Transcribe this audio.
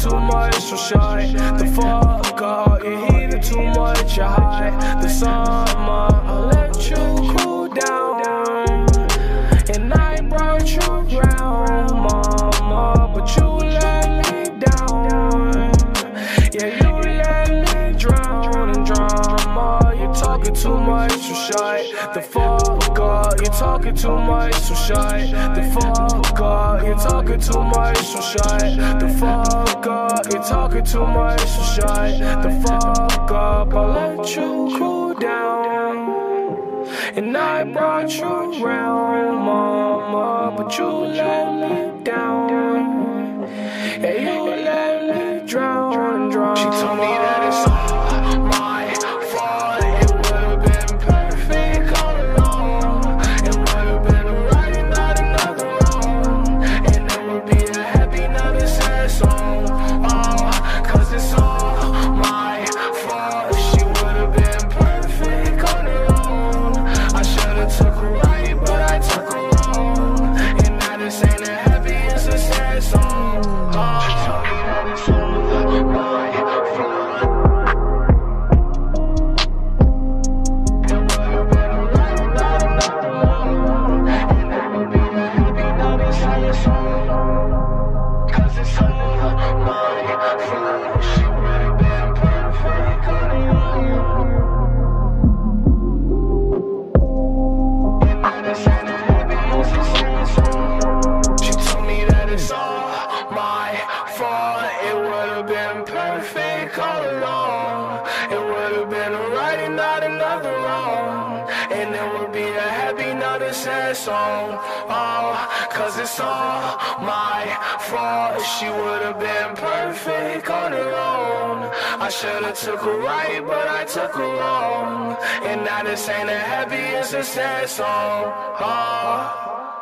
too much, so shy the fuck up. You're heating too much, you're high. The summer, I'll let you cool down. And I brought you round, mama, but you let me down. Yeah, you let me drown in drama. You're talking too much, so shy the fuck up. You're talking too much, so shy the fuck up. You're talking too much, so shy the fuck up. You're talking too much, so shy the fuck up. I'll let you cool down. And I brought you round, mama, but you let me down. Yeah, you let me drown and drown. She told me that it's all my fault. It would've been perfect all along. It would've been a right and not another wrong. And it would be a happy, not a sad song. Oh, cause it's all my fault. She would've been perfect on her own. I should've took her right, but I took her wrong. And now this ain't a happy, it's a sad song. Oh, she told me that it's all my fault. It would've been a right and not another wrong. And that would be a happy, not a sad song. Cause it's all my fault. She would've been perfect on her own. And now this ain't a happy, it's a sad song. She told me that it's all my fault. It would've been perfect all along. It would've been a right and not another wrong. And it would be a happy, not a sad song. Oh, cause it's all my fault. She would've been perfect on her own. I should've took her right, but I took her wrong. And now this ain't a happy, it's a sad song. Oh.